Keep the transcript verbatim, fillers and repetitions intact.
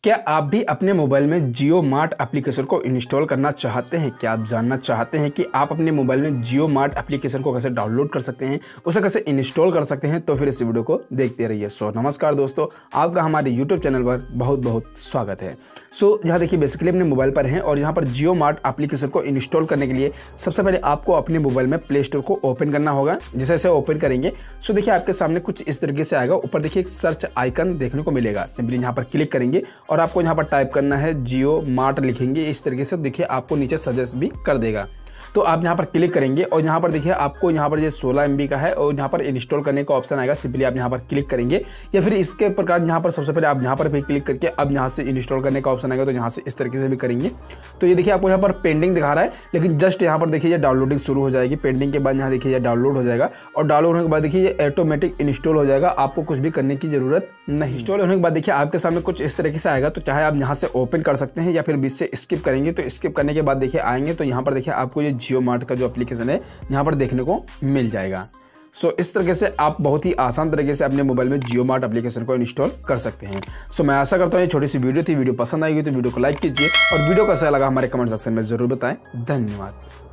क्या आप भी अपने मोबाइल में जियो मार्ट एप्लीकेशन को इंस्टॉल करना चाहते हैं? क्या आप जानना चाहते हैं कि आप अपने मोबाइल में जियो मार्ट एप्लीकेशन को कैसे डाउनलोड कर सकते हैं, उसे कैसे इंस्टॉल कर सकते हैं? तो फिर इस वीडियो को देखते रहिए। सो नमस्कार दोस्तों, आपका हमारे यूट्यूब चैनल पर बहुत बहुत स्वागत है। सो यहाँ देखिए, बेसिकली अपने मोबाइल पर हैं और यहाँ पर जियो मार्ट एप्लीकेशन को इंस्टॉल करने के लिए सबसे पहले आपको अपने मोबाइल में प्ले स्टोर को ओपन करना होगा। जैसे जैसे ओपन करेंगे सो देखिए आपके सामने कुछ इस तरीके से आएगा। ऊपर देखिए एक सर्च आइकन देखने को मिलेगा। सिंपली यहाँ पर क्लिक करेंगे और आपको यहाँ पर टाइप करना है जियो मार्ट, लिखेंगे इस तरीके से। देखिए आपको नीचे सजेस्ट भी कर देगा। तो आप यहाँ पर क्लिक करेंगे और यहाँ पर देखिए आपको यहाँ पर ये सोलह एम बी का है और यहाँ पर इंस्टॉल करने का ऑप्शन आएगा। सिंपली आप यहाँ पर क्लिक करेंगे या फिर इसके प्रकार यहाँ पर सबसे पहले आप यहाँ पर भी क्लिक करके अब यहाँ से इंस्टॉल करने का ऑप्शन आएगा। तो यहाँ से इस तरीके से भी करेंगे तो ये देखिए आपको यहाँ पर पेंडिंग दिखा रहा है, लेकिन जस्ट यहाँ पर देखिए ये डाउनलोडिंग शुरू हो जाएगी। पेंडिंग के बाद यहाँ देखिए ये डाउनलोड हो जाएगा और डाउनलोड होने के बाद देखिए ये ऑटोमेटिक इंस्टॉल हो जाएगा। आपको कुछ भी करने की जरूरत नहीं। इंस्टॉल होने के बाद देखिए आपके सामने कुछ इस तरीके से आएगा। तो चाहे आप यहाँ से ओपन कर सकते हैं या फिर बीच से स्किप करेंगे। तो स्किप करने के बाद देखिए आएंगे तो यहाँ पर देखिए आपको ये जियो मार्ट का जो एप्लीकेशन है यहाँ पर देखने को मिल जाएगा। सो so, इस तरीके से आप बहुत ही आसान तरीके से अपने मोबाइल में जियो मार्ट एप्लीकेशन को इंस्टॉल कर सकते हैं। सो so, मैं आशा करता हूँ ये छोटी सी वीडियो थी। वीडियो पसंद आएगी तो वीडियो को लाइक कीजिए और वीडियो कैसा लगा हमारे कमेंट सेक्शन में जरूर बताएं। धन्यवाद।